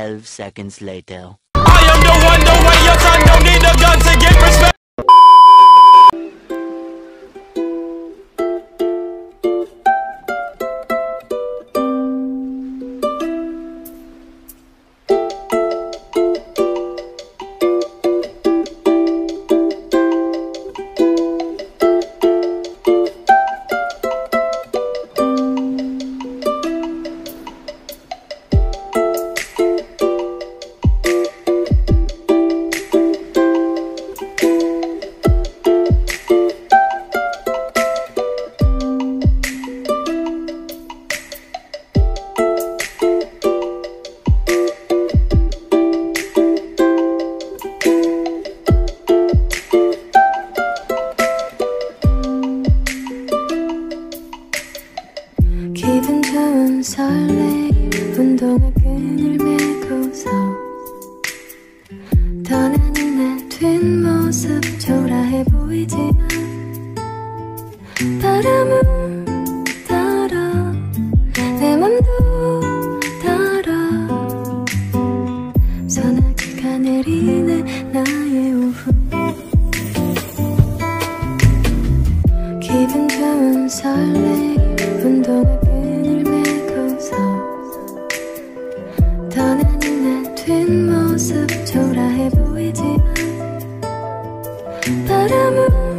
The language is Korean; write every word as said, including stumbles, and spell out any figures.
Twelve seconds later. I am the one, the way your son don't need a gun to get respect. 기분 좋은 설레임 운동화 끈을 메고서 떠나는 내 뒷모습 초라해 보이지만 바람은 따라 내 맘도 따라 소나기가 내리는 나의 오후 기분 좋은 설레임 운동화 끈을 메고서 떠나는 내 뒷모습 초라해 보이지만 바람은